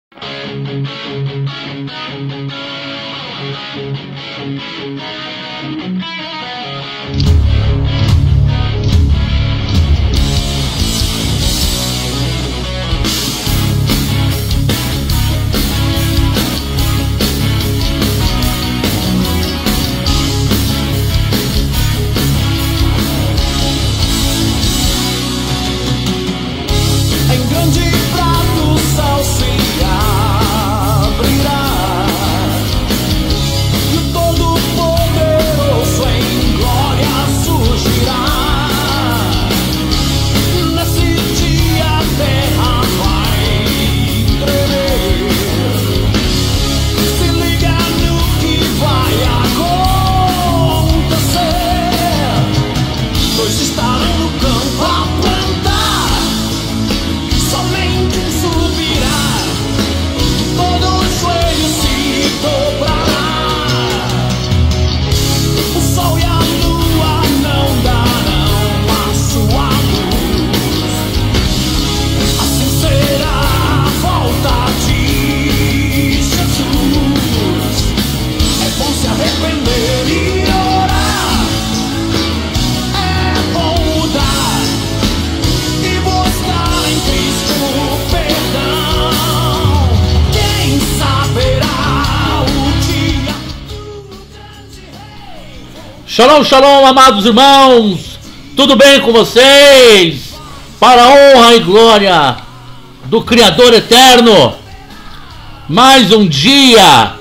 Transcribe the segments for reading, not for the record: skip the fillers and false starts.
Shalom, shalom, amados irmãos, tudo bem com vocês? Para a honra e glória do Criador Eterno, mais um dia,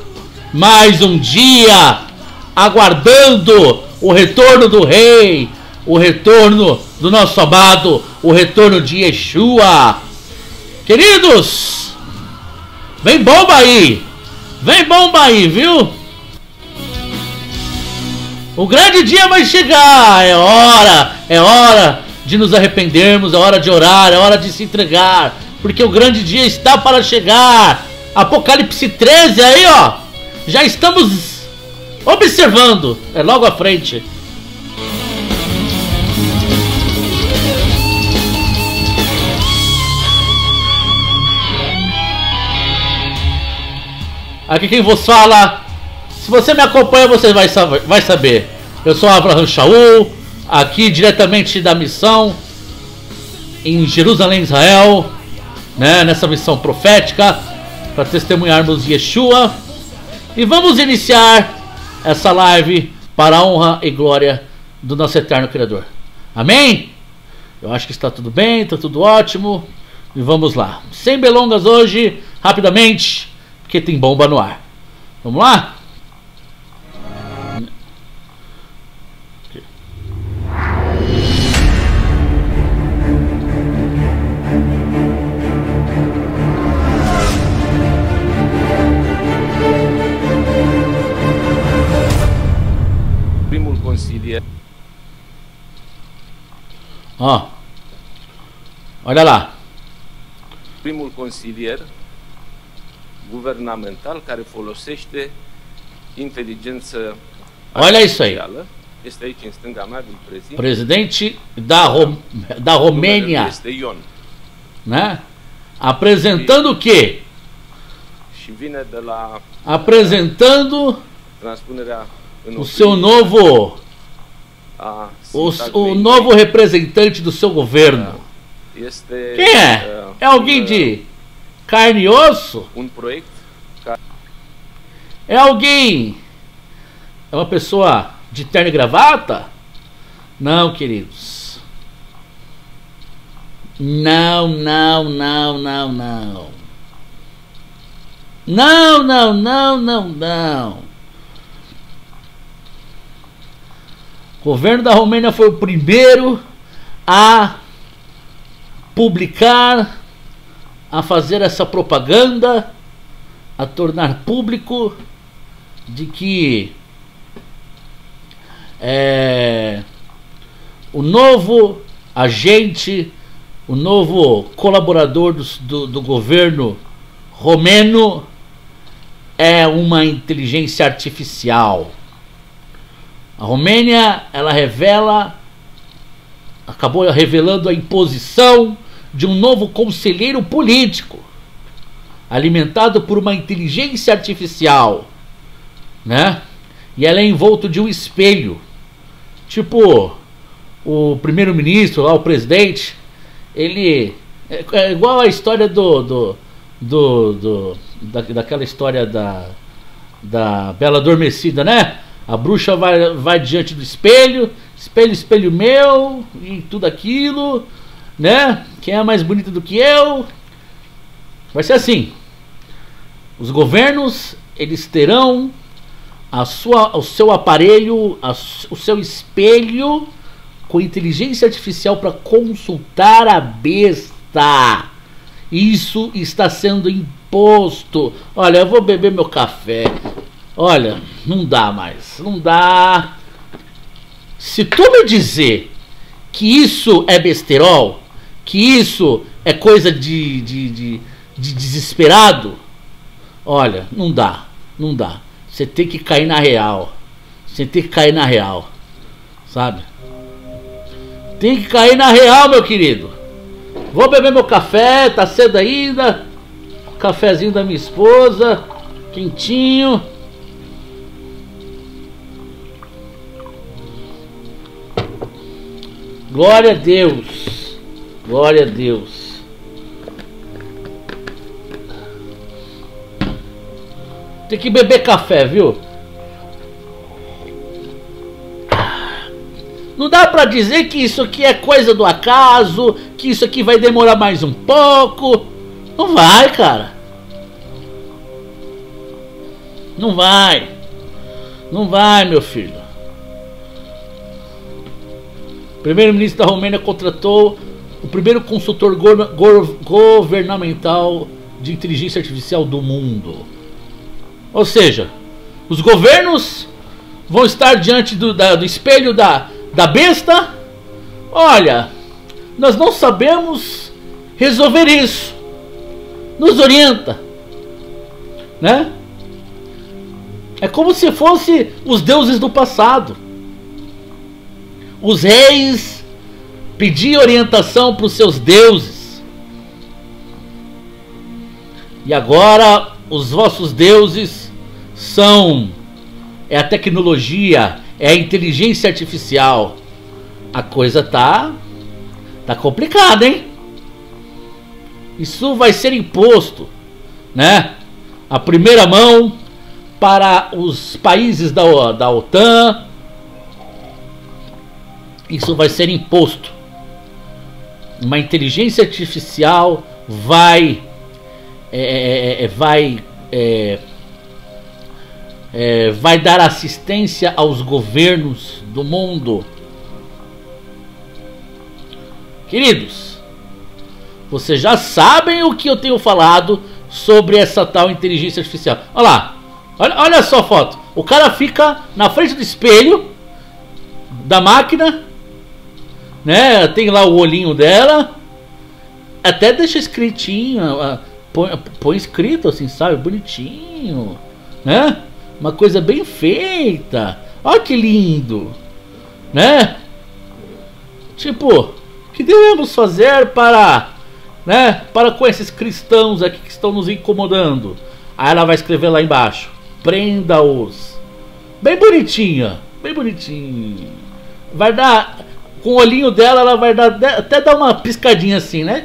aguardando o retorno do Rei, o retorno do nosso amado, o retorno de Yeshua. Queridos, vem bomba aí, viu? O grande dia vai chegar, é hora de nos arrependermos, é hora de orar, é hora de se entregar, porque o grande dia está para chegar. Apocalipse 13 aí, ó, já estamos observando, é logo à frente. Aqui quem vos fala, se você me acompanha, você vai saber. Eu sou Avraham Shaul, aqui diretamente da missão em Jerusalém, Israel, né, nessa missão profética para testemunharmos Yeshua. E vamos iniciar essa live para a honra e glória do nosso eterno Criador. Amém? Eu acho que está tudo bem, está tudo ótimo. E vamos lá. Sem delongas hoje, rapidamente, porque tem bomba no ar. Vamos lá? Ó, olha lá. Primul consilier guvernamental care folosește inteligență artificială. Este aici în stânga mea, îl prezint. Presidente da Romênia. Este Ion. Né? Apresentando o quê? Și vine de la apresentando transpunerea în o seu novo o novo representante do seu governo. Quem é? É alguém de carne e osso? É alguém? É uma pessoa de terno e gravata? Não, queridos. Não. O governo da Romênia foi o primeiro a publicar, a fazer essa propaganda, a tornar público de que o novo agente, o novo colaborador do governo romeno é uma inteligência artificial. A Romênia, ela acabou revelando a imposição de um novo conselheiro político. alimentado por uma inteligência artificial, né? E ela é envolto de um espelho. Tipo, o primeiro-ministro, lá, o presidente, ele é igual a história daquela história da Bela Adormecida, né? A bruxa vai diante do espelho, espelho, espelho meu, e tudo aquilo, né? Quem é mais bonito do que eu? Vai ser assim. Os governos, eles terão o seu aparelho, o seu espelho com inteligência artificial para consultar a besta. Isso está sendo imposto. Olha, eu vou beber meu café. Olha, não dá mais. Não dá. Se tu me dizer que isso é besterol, que isso é coisa de desesperado, olha, não dá. Não dá. Você tem que cair na real. Você tem que cair na real. Sabe? Tem que cair na real, meu querido. Vou beber meu café, tá cedo ainda. Cafezinho da minha esposa, quentinho. Glória a Deus. Glória a Deus. Tem que beber café, viu? Não dá pra dizer que isso aqui é coisa do acaso, que isso aqui vai demorar mais um pouco. Não vai, cara. Não vai. Não vai, meu filho. O primeiro-ministro da Romênia contratou o primeiro consultor governamental de inteligência artificial do mundo. Ou seja, os governos vão estar diante do espelho da besta. Olha, nós não sabemos resolver isso. Nos orienta, né? É como se fosse os deuses do passado. Os reis pediam orientação para os seus deuses. E agora os vossos deuses é a tecnologia, é a inteligência artificial. A coisa tá complicada, hein? Isso vai ser imposto, né? A primeira mão para os países da OTAN. Isso vai ser imposto. Uma inteligência artificial vai dar assistência aos governos do mundo. Queridos, vocês já sabem o que eu tenho falado sobre essa tal inteligência artificial. Olha lá, olha só a foto. O cara fica na frente do espelho da máquina, né? Tem lá o olhinho dela. Até deixa escritinho, põe escrito assim, sabe? Bonitinho, né? Uma coisa bem feita. Olha que lindo, né? Tipo, o que devemos fazer para com esses cristãos aqui que estão nos incomodando? Aí ela vai escrever lá embaixo: prenda-os. Bem bonitinha, bem bonitinho. Vai dar, com o olhinho dela, ela vai até dar uma piscadinha assim, né?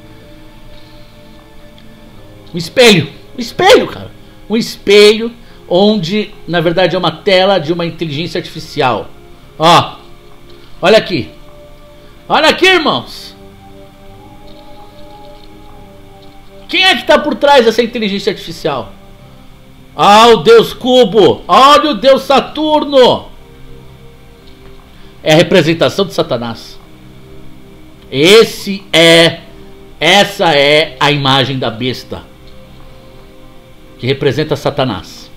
Um espelho, cara. Um espelho onde, na verdade, é uma tela de uma inteligência artificial. Ó, olha aqui. Olha aqui, irmãos. Quem é que está por trás dessa inteligência artificial? Ah, o Deus Cubo. Olha o Deus Saturno. É a representação de Satanás. Essa é a imagem da besta que representa Satanás.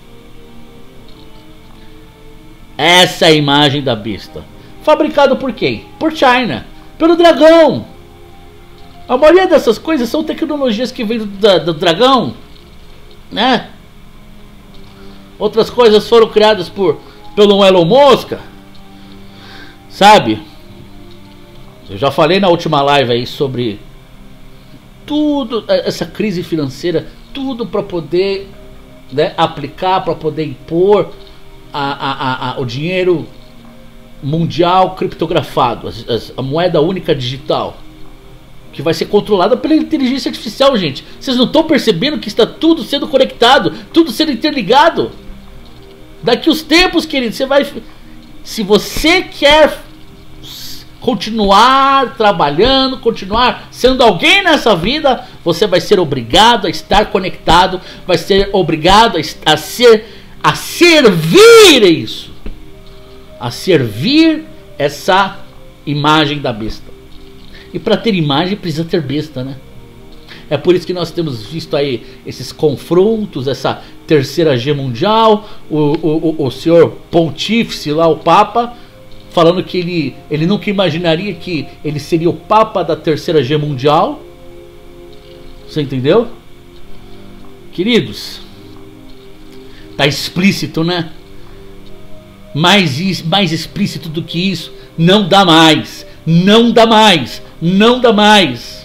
Essa é a imagem da besta. Fabricado por quem? Por China. Pelo dragão. A maioria dessas coisas são tecnologias que vêm do dragão, né? Outras coisas foram criadas pelo Elon Musk, sabe? Eu já falei na última live aí sobre tudo, essa crise financeira, tudo para poder, né, aplicar, para poder impor o dinheiro mundial criptografado, a moeda única digital, que vai ser controlada pela inteligência artificial, gente. Vocês não estão percebendo que está tudo sendo conectado, tudo sendo interligado? Daqui os tempos, querido, você vai... Se você quer continuar trabalhando, continuar sendo alguém nessa vida, você vai ser obrigado a estar conectado, vai ser obrigado a servir isso, a servir essa imagem da besta. E para ter imagem precisa ter besta, né? É por isso que nós temos visto aí esses confrontos, essa terceira G mundial, o senhor pontífice lá, o Papa, falando que ele nunca imaginaria que ele seria o Papa da terceira G mundial. Você entendeu? Queridos, tá explícito, né? Mais explícito do que isso não dá mais. Não dá mais. Não dá mais.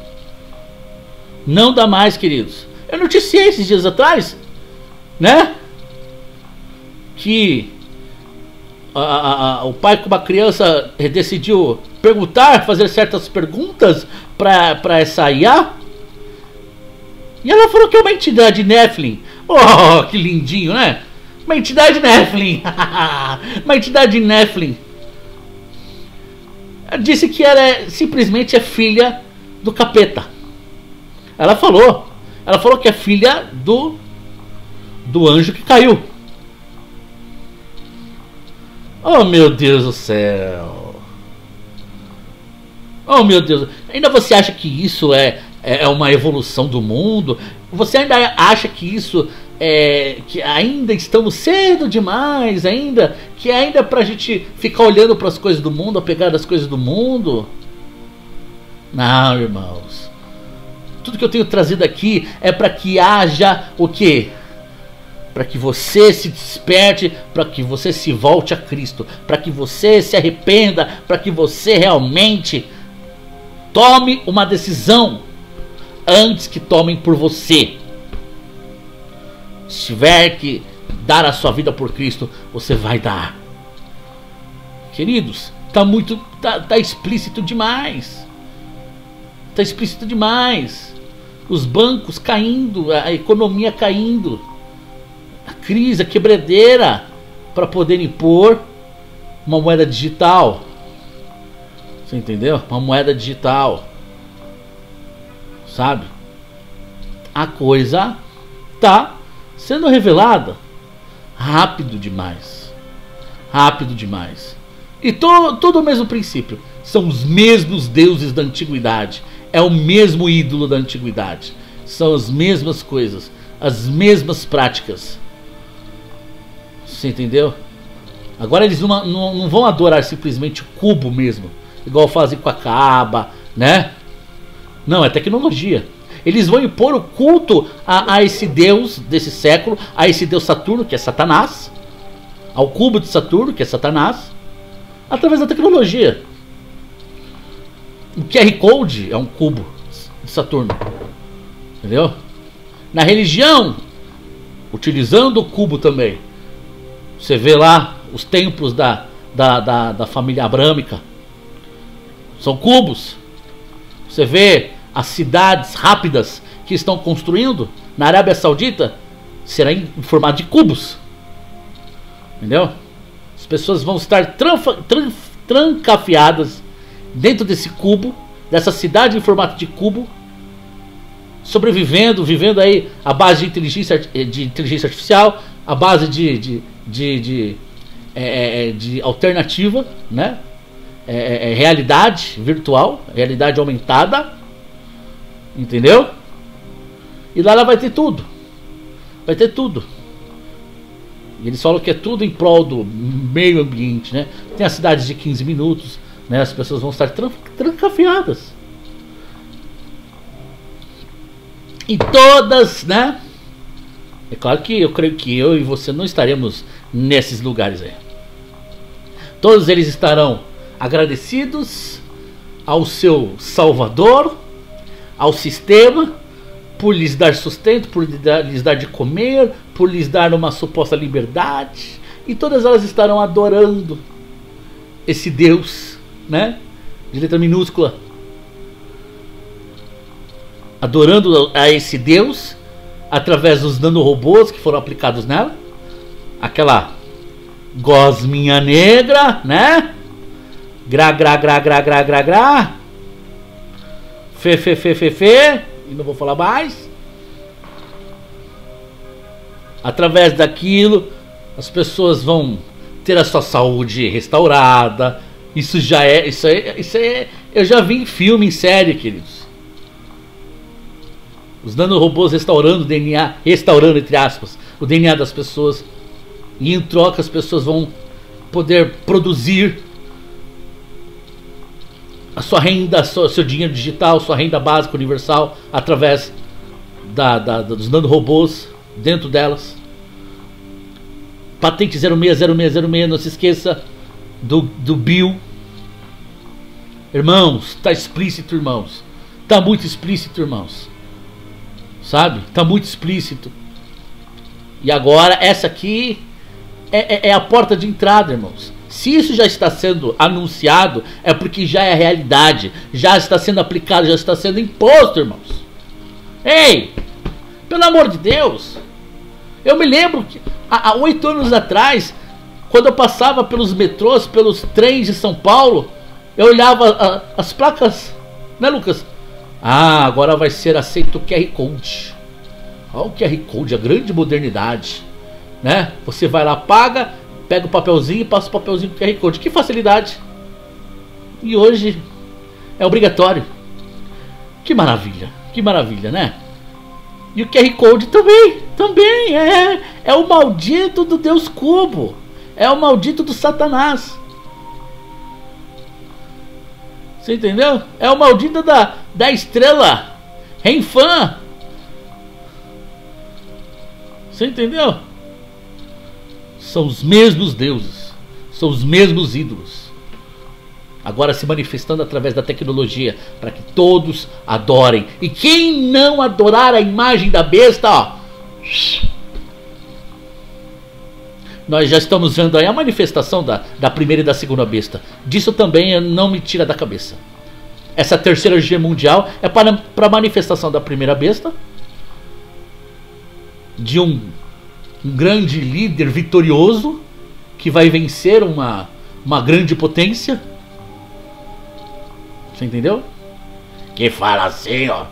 Não dá mais, queridos. Eu noticiei esses dias atrás, né, que o pai com uma criança decidiu perguntar, fazer certas perguntas para essa IA, e ela falou que é uma entidade Nephilim. Oh, que lindinho, né? Uma entidade Nephilim. Uma entidade Nephilim. Disse que ela simplesmente é filha do capeta. Ela falou que é filha do anjo que caiu. Oh, meu Deus do céu. Oh, meu Deus. Ainda você acha que isso é uma evolução do mundo? Você ainda acha que isso que ainda estamos cedo demais, que ainda pra gente ficar olhando para as coisas do mundo, a pegar das coisas do mundo? Não, irmãos. Tudo que eu tenho trazido aqui é para que haja o quê? Para que você se desperte, para que você se volte a Cristo, para que você se arrependa, para que você realmente tome uma decisão antes que tomem por você. Se tiver que dar a sua vida por Cristo, você vai dar. Queridos, tá explícito demais. Tá explícito demais. Os bancos caindo, a economia caindo, a crise, a quebradeira, para poder impor uma moeda digital. Você entendeu? Uma moeda digital. Sabe? A coisa tá sendo revelada rápido demais. Rápido demais. E todo o mesmo princípio. São os mesmos deuses da antiguidade. É o mesmo ídolo da antiguidade. São as mesmas coisas, as mesmas práticas. Você entendeu? Agora eles não vão adorar simplesmente o cubo mesmo, igual fazem com a Kaaba, né? Não, é tecnologia. Eles vão impor o culto a esse deus desse século, a esse deus Saturno, que é Satanás, ao cubo de Saturno, que é Satanás, através da tecnologia. O QR Code é um cubo de Saturno. Entendeu? Na religião, utilizando o cubo também. Você vê lá os templos da família abrâmica. São cubos. Você vê as cidades rápidas que estão construindo na Arábia Saudita, será em formato de cubos. Entendeu? As pessoas vão estar trancafiadas dentro desse cubo, dessa cidade em formato de cubo, vivendo aí a base de inteligência artificial, a base de alternativa, né? Realidade virtual, realidade aumentada, entendeu? E lá ela vai ter tudo, vai ter tudo. E eles falam que é tudo em prol do meio ambiente, né? Tem as cidades de 15 minutos, né? As pessoas vão estar trancafiadas. E todas, né? É claro que eu creio que eu e você não estaremos nesses lugares aí. Todos eles estarão agradecidos ao seu Salvador, ao sistema, por lhes dar sustento, por lhes dar de comer, por lhes dar uma suposta liberdade. E todas elas estarão adorando esse Deus, né? De letra minúscula. Adorando a esse Deus através dos nanorobôs que foram aplicados nela. Aquela gosminha negra, né? Gra, gra, gra, gra, gra, gra, gra. Fe, fe, fe, fe, fe. E não vou falar mais. Através daquilo, as pessoas vão ter a sua saúde restaurada. Isso já é, isso é, eu já vi em filme, em série, queridos. Os nanorobôs restaurando o DNA, restaurando entre aspas, o DNA das pessoas. E em troca as pessoas vão poder produzir a sua renda, seu dinheiro digital, sua renda básica universal através dos nanorobôs dentro delas. Patente 060606, não se esqueça do Bill. Irmãos, tá explícito, irmãos. Tá muito explícito, irmãos. Sabe? Tá muito explícito. E agora essa aqui é a porta de entrada, irmãos. Se isso já está sendo anunciado, é porque já é realidade. Já está sendo aplicado, já está sendo imposto, irmãos. Ei! Pelo amor de Deus! Eu me lembro que há 8 anos atrás, quando eu passava pelos metrôs, pelos trens de São Paulo, eu olhava as placas, né, Lucas? Ah, agora vai ser aceito o QR Code. Olha o QR Code, a grande modernidade, né? Você vai lá, paga, pega o papelzinho e passa o papelzinho com o QR Code. Que facilidade! E hoje é obrigatório. Que maravilha, né? E o QR Code também é o maldito do Deus Cubo. É o maldito do Satanás. Você entendeu? É o maldito da estrela Renfã. Você entendeu? São os mesmos deuses. São os mesmos ídolos. Agora se manifestando através da tecnologia para que todos adorem. E quem não adorar a imagem da besta, ó, nós já estamos vendo aí a manifestação da primeira e da segunda besta. Disso também não me tira da cabeça. Essa terceira G mundial é para a manifestação da primeira besta, de um grande líder vitorioso que vai vencer uma grande potência. Você entendeu? Que fala assim, ó,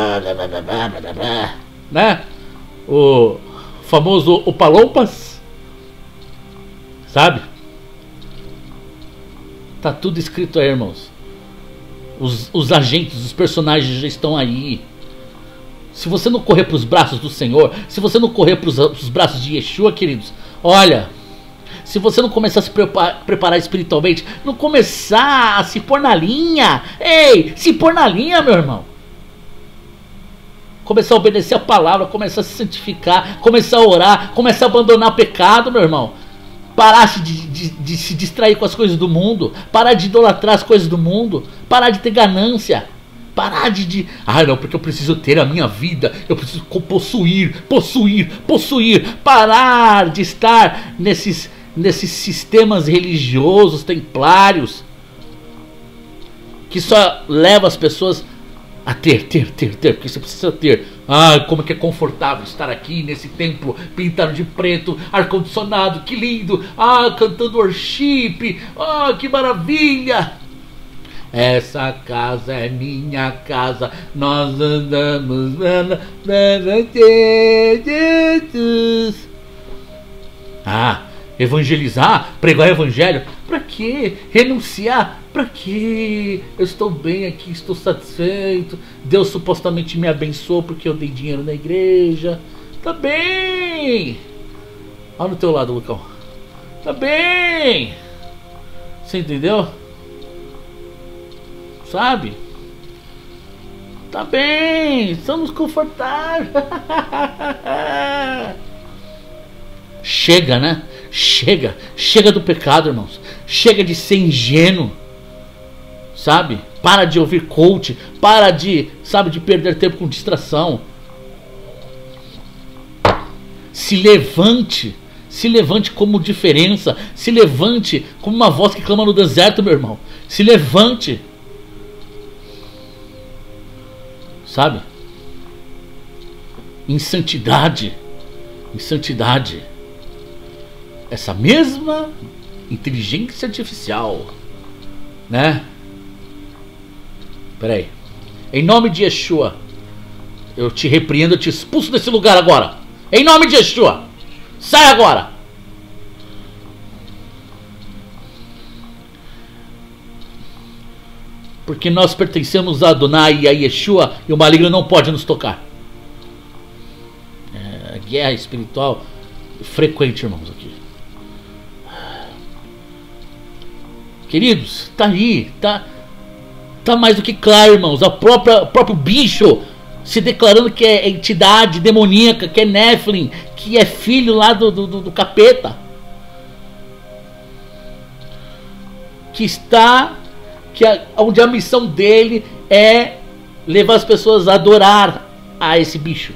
né? O famoso Opalompas, sabe? Tá tudo escrito aí, irmãos. Os agentes, os personagens já estão aí. Se você não correr para os braços do Senhor, se você não correr para os braços de Yeshua, queridos, olha, se você não começar a se preparar espiritualmente, não começar a se pôr na linha, ei, se pôr na linha, meu irmão. Começar a obedecer a palavra, começar a se santificar, começar a orar, começar a abandonar pecado, meu irmão. Parar de se distrair com as coisas do mundo, parar de idolatrar as coisas do mundo, parar de ter ganância. Parar de... Ah, não, porque eu preciso ter a minha vida. Eu preciso possuir. Parar de estar nesses sistemas religiosos, templários, que só leva as pessoas a ter, porque você precisa ter. Ah, como é que é confortável estar aqui nesse templo pintado de preto, ar-condicionado, que lindo. Ah, cantando worship. Ah, que maravilha. Essa casa é minha casa, nós andamos Jesus. Ah, evangelizar, pregar o evangelho, pra quê? Renunciar, pra quê? Eu estou bem aqui, estou satisfeito. Deus supostamente me abençoou porque eu dei dinheiro na igreja. Tá bem. Olha no teu lado, Lucão. Tá bem. Você entendeu? Sabe? Tá bem, estamos confortáveis. Chega, né? Chega do pecado, irmãos. Chega de ser ingênuo. Sabe? Para de ouvir coach. Para de, sabe, de perder tempo com distração. Se levante. Se levante como diferença. Se levante como uma voz que clama no deserto, meu irmão. Se levante. Sabe? Em santidade. Em santidade. Essa mesma inteligência artificial, né? Peraí. Em nome de Yeshua, eu te repreendo, eu te expulso desse lugar agora. Em nome de Yeshua, sai agora. Porque nós pertencemos a Adonai e a Yeshua, e o maligno não pode nos tocar. É, guerra espiritual frequente, irmãos, aqui. Queridos, tá aí, tá mais do que claro, irmãos. O próprio bicho se declarando que é entidade demoníaca, que é Nephilim, que é filho lá do capeta. Onde a missão dele é levar as pessoas a adorar a esse bicho.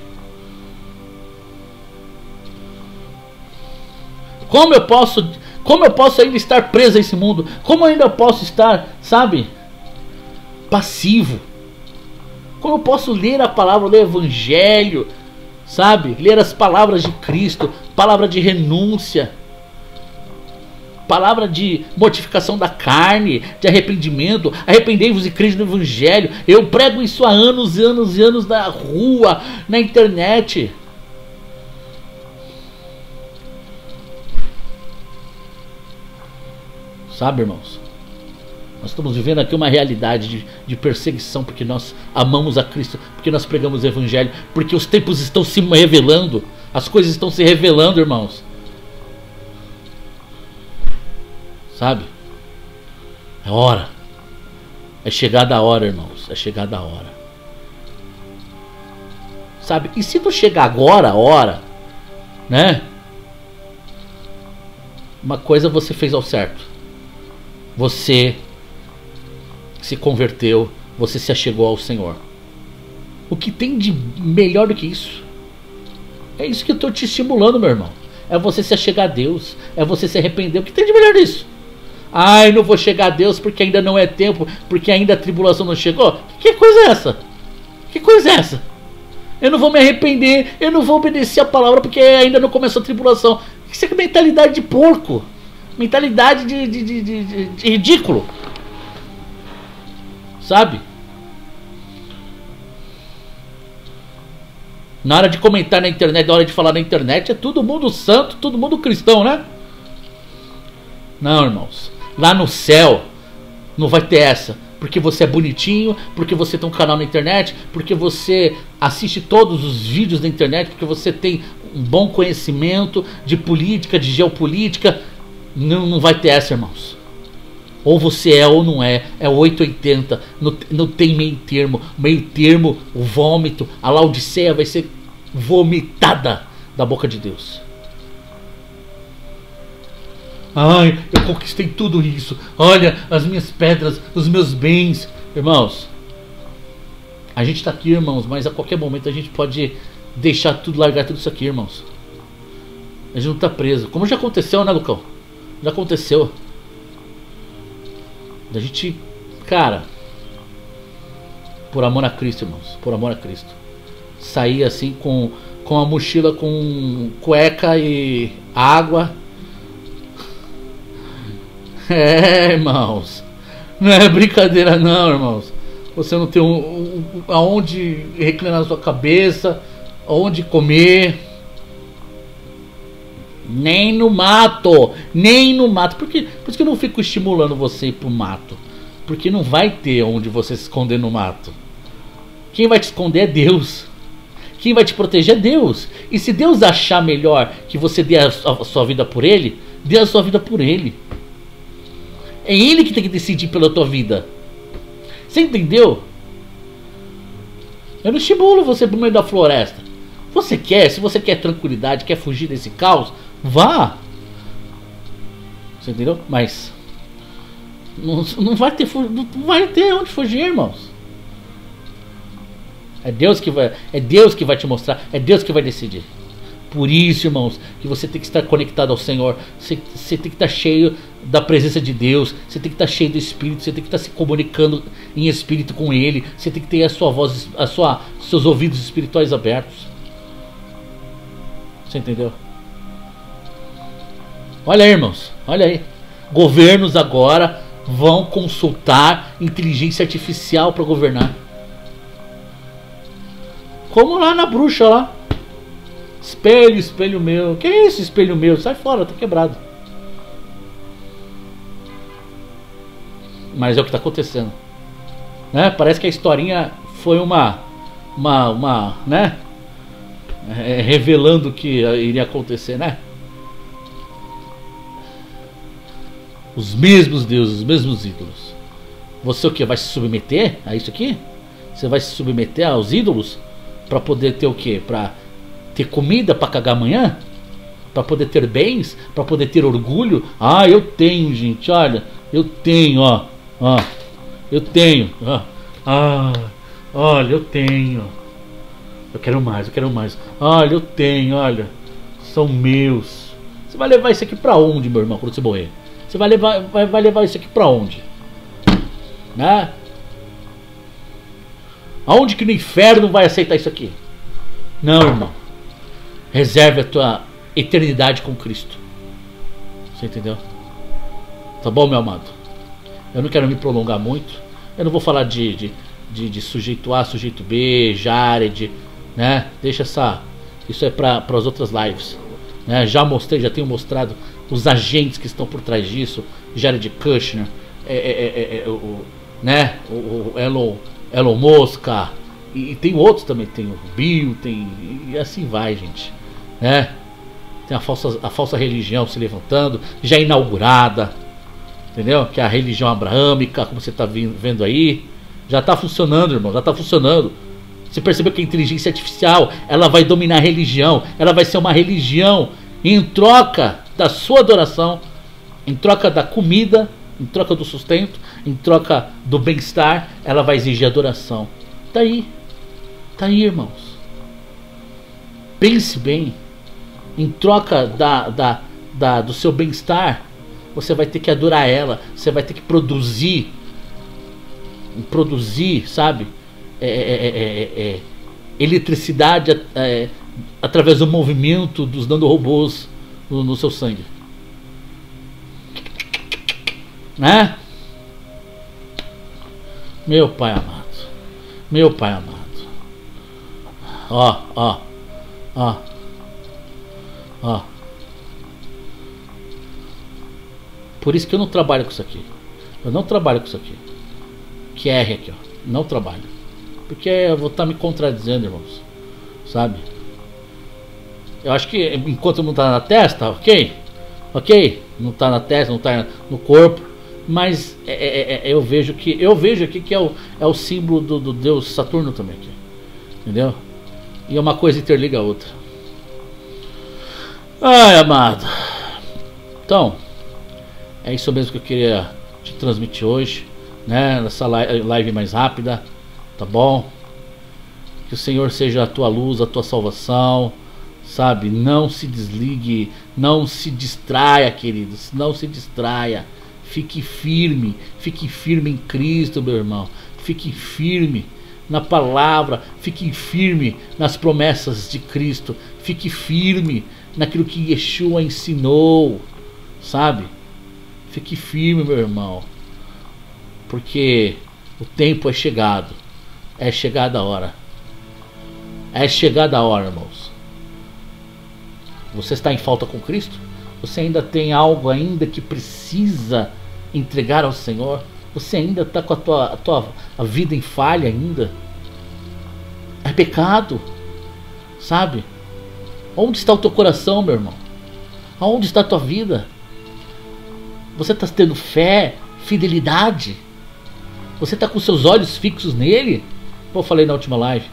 Como eu posso ainda estar preso a esse mundo? Como eu ainda posso estar, sabe, passivo? Como eu posso ler a palavra, ler o evangelho, sabe? Ler as palavras de Cristo, palavra de renúncia, palavra de mortificação da carne, de arrependimento. Arrependei-vos e crede no evangelho. Eu prego isso há anos e anos e anos na rua, na internet. Sabe, irmãos? Nós estamos vivendo aqui uma realidade de perseguição, porque nós amamos a Cristo, porque nós pregamos o evangelho, porque os tempos estão se revelando, as coisas estão se revelando, irmãos. Sabe? É hora. É chegada a hora, irmãos. É chegada a hora. Sabe? E se não chegar agora a hora, né? Uma coisa você fez ao certo. Você se converteu, você se achegou ao Senhor. O que tem de melhor do que isso? É isso que eu estou te estimulando, meu irmão. É você se achegar a Deus, é você se arrepender. O que tem de melhor nisso? Ai, não vou chegar a Deus porque ainda não é tempo, porque ainda a tribulação não chegou. Que coisa é essa? Que coisa é essa? Eu não vou me arrepender, eu não vou obedecer a palavra porque ainda não começou a tribulação. Isso é mentalidade de porco. Mentalidade de ridículo. Sabe? Na hora de comentar na internet, na hora de falar na internet, é todo mundo santo, todo mundo cristão, né? Não, irmãos. Lá no céu não vai ter essa. Porque você é bonitinho, porque você tem um canal na internet, porque você assiste todos os vídeos da internet, porque você tem um bom conhecimento de política, de geopolítica. Não vai ter essa, irmãos. Ou você é ou não é. É 880. Não tem meio termo. Meio termo, o vômito, a Laodiceia vai ser vomitada da boca de Deus. Ai, eu conquistei tudo isso. Olha as minhas pedras, os meus bens. Irmãos, a gente está aqui, irmãos, mas a qualquer momento a gente pode deixar tudo, largar tudo isso aqui, irmãos. A gente não está preso. Como já aconteceu, né, Lucão? Já aconteceu. A gente, cara, por amor a Cristo, irmãos, por amor a Cristo, sair assim com a mochila com cueca e água. É, irmãos, não é brincadeira não, irmãos. Você não tem aonde reclinar a sua cabeça, aonde comer. Nem no mato. Nem no mato. Por isso que eu não fico estimulando você ir pro mato. Porque não vai ter onde você se esconder no mato. Quem vai te esconder é Deus. Quem vai te proteger é Deus. E se Deus achar melhor que você dê a sua vida por Ele, dê a sua vida por Ele. É Ele que tem que decidir pela tua vida. Você entendeu? Eu não estimulo você pro meio da floresta. Você quer, se você quer tranquilidade, quer fugir desse caos, vá. Você entendeu? Mas não vai ter onde fugir, irmãos. É Deus que vai te mostrar, é Deus que vai decidir. Por isso, irmãos, que você tem que estar conectado ao Senhor. Você tem que estar cheio da presença de Deus. Você tem que estar cheio do Espírito. Você tem que estar se comunicando em Espírito com Ele. Você tem que ter a sua voz, seus ouvidos espirituais abertos. Você entendeu? Olha aí, irmãos. Olha aí. Governos agora vão consultar inteligência artificial para governar. Como lá na bruxa lá. Espelho, espelho meu. Que é isso, espelho meu? Sai fora, tá quebrado. Mas é o que tá acontecendo, né? Parece que a historinha foi uma né? Revelando o que iria acontecer, né? Os mesmos deuses, os mesmos ídolos. Você o que? Vai se submeter a isso aqui? Você vai se submeter aos ídolos para poder ter o que? Para ter comida para cagar amanhã? Para poder ter bens? Para poder ter orgulho? Ah, eu tenho, gente, olha. Eu tenho, ó. Eu tenho. Olha, eu tenho. Eu quero mais, eu quero mais. Olha, eu tenho, olha. São meus. Você vai levar isso aqui para onde, meu irmão, quando você morrer? Você vai levar isso aqui para onde? Né? Aonde que no inferno vai aceitar isso aqui? Não, irmão. Reserve a tua eternidade com Cristo. Você entendeu? Tá bom, meu amado? Eu não quero me prolongar muito. Eu não vou falar de sujeito A, sujeito B, Jared, né? Deixa essa... Isso é para as outras lives, né? Já tenho mostrado os agentes que estão por trás disso. Jared Kushner, né? O Elon Musk, e tem outros também, tem o Bill, e assim vai, gente, né? Tem a falsa religião se levantando, já inaugurada, entendeu? Que é a religião abraâmica, como você está vendo aí. Já está funcionando, irmão, já está funcionando. Você percebeu que a inteligência artificial, ela vai dominar a religião. Ela vai ser uma religião em troca da sua adoração, em troca da comida, em troca do sustento, em troca do bem-estar. Ela vai exigir adoração. Tá aí, irmãos. Pense bem. Em troca do seu bem-estar, você vai ter que adorar ela. Você vai ter que produzir, sabe, eletricidade através do movimento dos nanorobôs no seu sangue, né? Meu pai amado, meu pai amado. Ó. Por isso que eu não trabalho com isso aqui. Eu não trabalho com isso aqui. QR aqui, ó. Não trabalho. Porque eu vou estar me contradizendo, irmãos. Sabe? Eu acho que enquanto não está na testa, ok? Não está na testa, não está no corpo. Mas eu vejo aqui que é o símbolo do deus Saturno também aqui. Entendeu? E uma coisa interliga a outra. Ai, amado. Então, é isso mesmo que eu queria te transmitir hoje, né? Nessa live mais rápida, tá bom? Que o Senhor seja a tua luz, a tua salvação, sabe? Não se desligue, não se distraia, queridos, não se distraia. Fique firme em Cristo, meu irmão. Fique firme na palavra, fique firme nas promessas de Cristo, fique firme naquilo que Yeshua ensinou, sabe? Fique firme, meu irmão, porque o tempo é chegado a hora, irmãos. Você está em falta com Cristo? Você ainda tem algo ainda que precisa entregar ao Senhor? Você ainda está com a vida em falha ainda? É pecado, sabe? Onde está o teu coração, meu irmão? Aonde está a tua vida? Você está tendo fé, fidelidade? Você está com seus olhos fixos nele? Pô, eu falei na última live.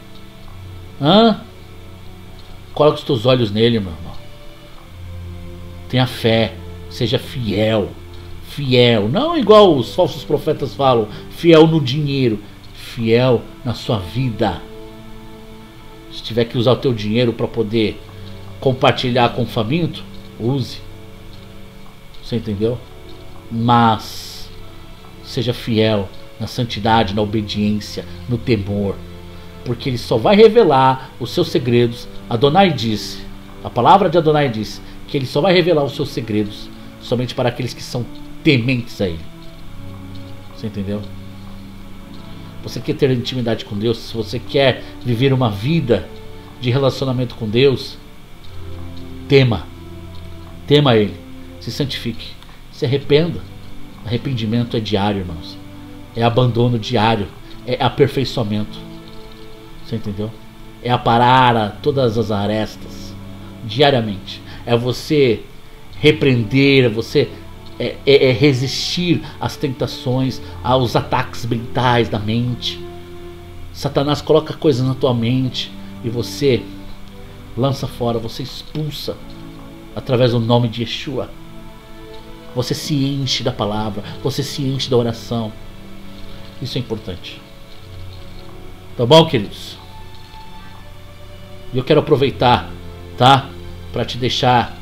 Coloque os teus olhos nele, meu irmão. Tenha fé, seja fiel. Fiel, não igual os falsos profetas falam, fiel no dinheiro, fiel na sua vida. Se tiver que usar o teu dinheiro para poder compartilhar com o faminto, use. Você entendeu? Mas seja fiel na santidade, na obediência, no temor, porque ele só vai revelar os seus segredos. Adonai disse, a palavra de Adonai diz que ele só vai revelar os seus segredos somente para aqueles que são tementes a ele. Você entendeu? Você quer ter intimidade com Deus, se você quer viver uma vida de relacionamento com Deus, tema ele, se santifique, se arrependa. Arrependimento é diário, irmãos, é abandono diário, é aperfeiçoamento. Você entendeu? É aparar todas as arestas diariamente, é você repreender, é você resistir às tentações, aos ataques mentais da mente. Satanás coloca coisas na tua mente e você lança fora, você expulsa através do nome de Yeshua. Você se enche da palavra, você se enche da oração. Isso é importante. Tá bom, queridos? E eu quero aproveitar, tá? Para te deixar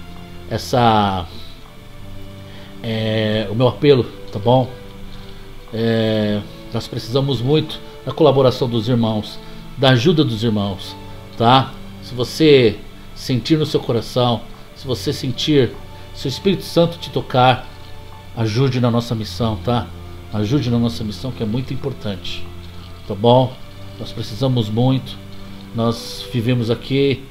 o meu apelo, tá bom? Nós precisamos muito da colaboração dos irmãos, da ajuda dos irmãos, tá? Se você sentir no seu coração, se você sentir, se o Espírito Santo te tocar, ajude na nossa missão, tá? Ajude na nossa missão, que é muito importante, tá bom? Nós precisamos muito. Nós vivemos aqui,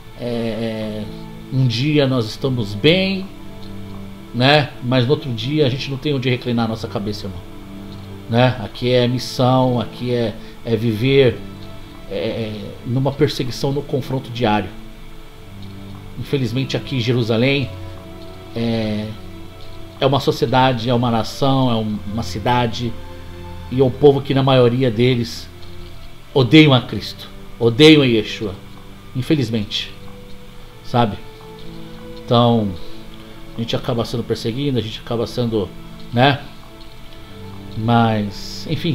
um dia nós estamos bem, né? Mas no outro dia a gente não tem onde reclinar a nossa cabeça, irmão, né? Aqui é missão, aqui é viver numa perseguição, no confronto diário. Infelizmente aqui em Jerusalém é uma sociedade, é uma nação, é uma cidade, e é um povo que na maioria deles odeiam a Cristo, odeiam a Yeshua, infelizmente, sabe? Então a gente acaba sendo perseguido, a gente acaba sendo, né? Mas, enfim,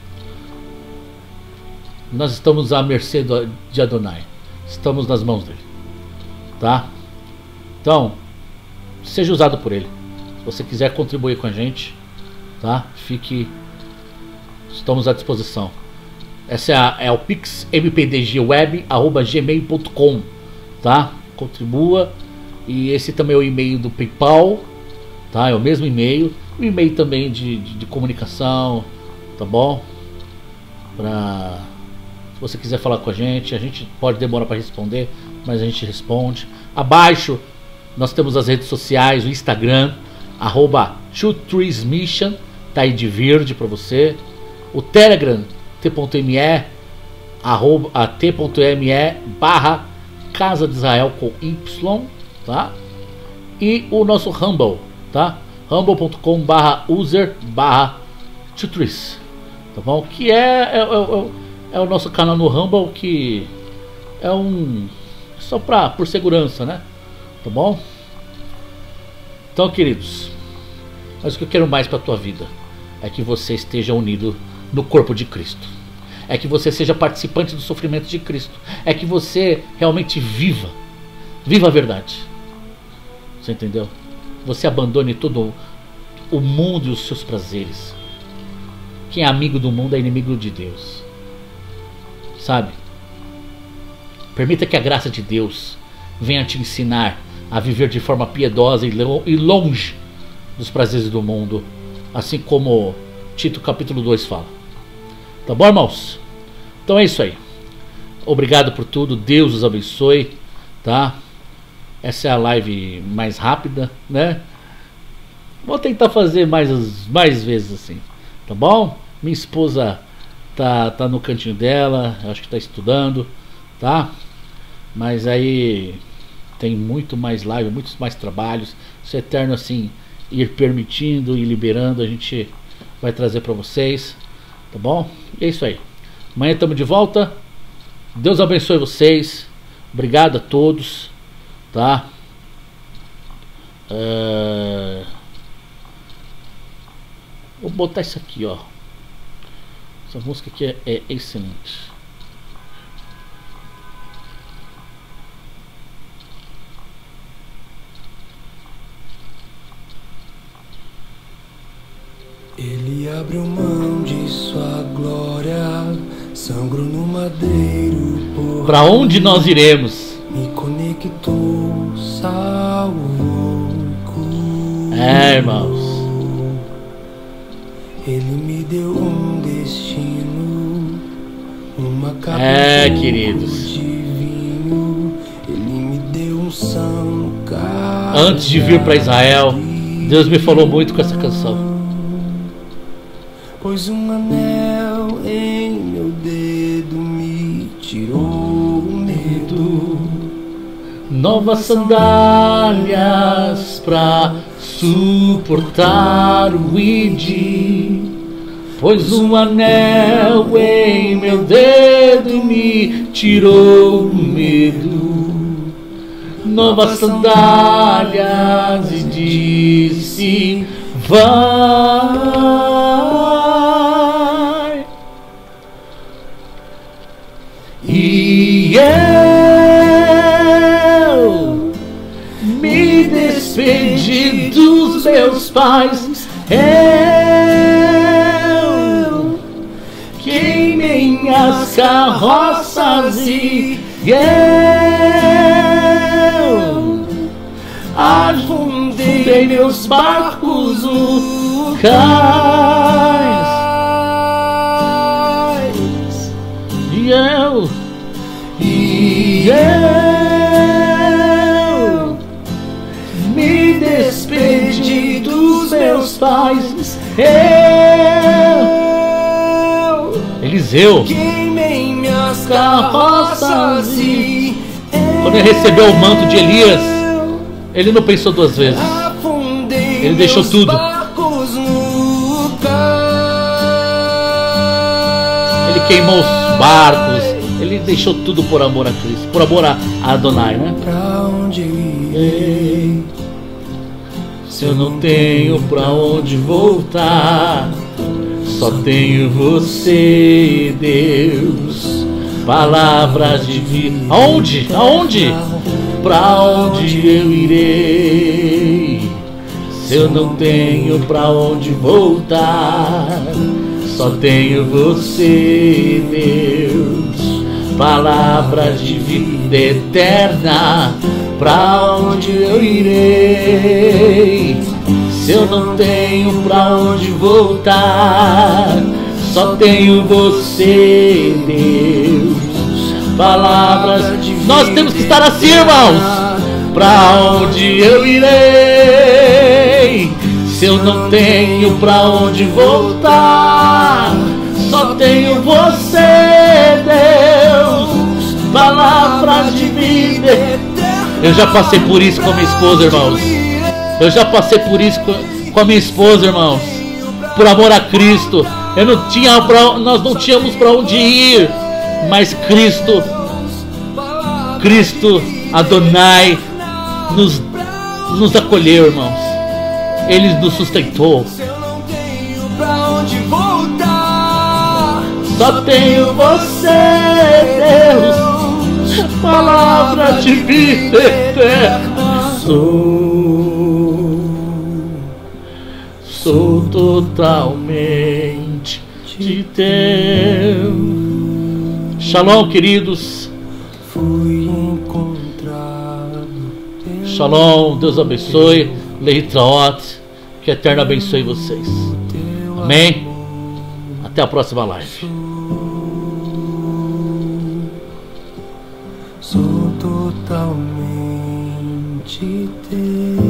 nós estamos à mercê de Adonai, estamos nas mãos dele, tá? Então, seja usado por ele. Se você quiser contribuir com a gente, tá? Estamos à disposição. Essa é o Pix mpdgweb@gmail.com, tá? Contribua. E esse também é o e-mail do PayPal, tá? É o mesmo e-mail. O e-mail também de comunicação, tá bom? Se você quiser falar com a gente pode demorar para responder, mas a gente responde. Abaixo nós temos as redes sociais, o Instagram, @TwoTreesMission, tá aí de verde para você. O Telegram, t.me/Casa de Israel com Y, tá? E o nosso Rumble, tá? rumble.com/user/TwoTrees, tá bom? Que é o nosso canal no Rumble, que é só por segurança, né? Tá bom? Então, queridos, mas o que eu quero mais para a tua vida é que você esteja unido no corpo de Cristo, é que você seja participante do sofrimento de Cristo, é que você realmente viva a verdade. Você entendeu? Você abandone todo o mundo e os seus prazeres. Quem é amigo do mundo é inimigo de Deus, sabe? Permita que a graça de Deus venha te ensinar a viver de forma piedosa e longe dos prazeres do mundo, assim como Tito capítulo 2 fala. Tá bom, irmãos? Então é isso aí. Obrigado por tudo, Deus os abençoe, tá? Essa é a live mais rápida, né? Vou tentar fazer mais vezes assim, tá bom? Minha esposa tá no cantinho dela, acho que tá estudando, tá? Mas aí tem muito mais live, muitos mais trabalhos. Se o Eterno assim ir permitindo e liberando, a gente vai trazer para vocês, tá bom? E é isso aí. Amanhã estamos de volta. Deus abençoe vocês. Obrigado a todos, tá? Vou botar isso aqui, ó. Essa música aqui é excelente. Ele abriu mão de sua glória, sangrou no madeiro. Para onde nós iremos? Me conectou, salvou. Irmãos. Ele me deu um destino, uma queridos. Divino. Ele me deu um sangue. Antes de vir para Israel, Deus me falou muito com essa canção. Pois um anel em meu dedo me tirou o medo. Novas sandálias pra suportar o id. Pois um anel em meu dedo me tirou o medo. Novas sandálias e disse: vai. E eu me despedi dos meus pais. Eu queimei minhas carroças e eu afundei meus barcos no cais. E eu me despedi dos meus pais. Eliseu Queimei minhas carroças e quando ele recebeu o manto de Elias, ele não pensou duas vezes. Ele deixou tudo. Ele queimou os barcos. Ele deixou tudo por amor a Cristo, por amor a Adonai, né? Pra onde irei? Se eu não tenho pra onde voltar, só tenho você, Deus. Palavras de vida. Aonde? Aonde? Pra onde eu irei? Se eu não tenho pra onde voltar, só tenho você, Deus. Palavras de vida eterna. Pra onde eu irei? Se eu não tenho pra onde voltar, só tenho você, Deus. Palavras de vida. Nós temos que estar assim, irmãos. Pra onde eu irei? Se eu não tenho pra onde voltar, só tenho você, Deus. Palavras de vida eterna. Eu já passei por isso com a minha esposa, irmãos. Eu já passei por isso com a minha esposa, irmãos. Por amor a Cristo. Nós não tínhamos para onde ir. Mas Cristo Adonai nos acolheu, irmãos. Ele nos sustentou. Só tenho você, Deus. Palavra de vida eterna. Sou totalmente de teu. Shalom, queridos. Shalom, Deus abençoe. Leitraot, que Eterno abençoe vocês. Amém. Até a próxima live. Sou totalmente teu.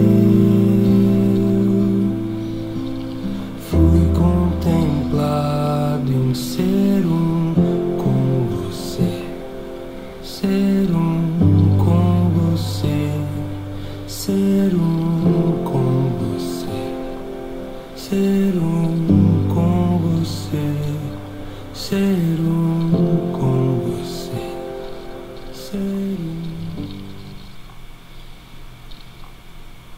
Fui contemplado em ser um com você, ser um com você, ser um com você, ser um com você, ser um com você. Ser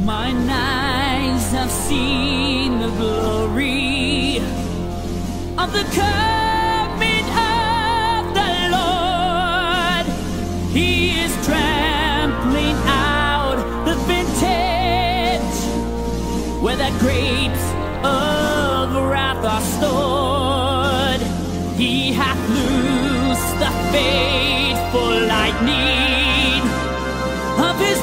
Mine eyes have seen the glory of the coming of the Lord. He is trampling out the vintage where the grapes of wrath are stored. He hath loosed the fateful lightning of his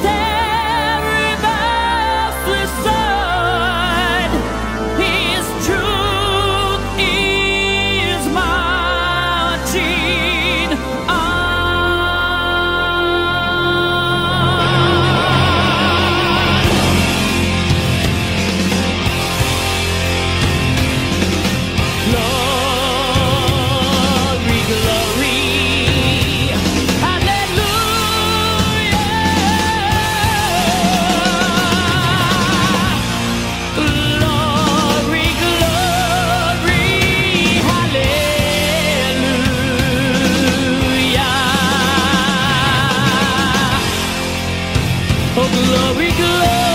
glory, glory.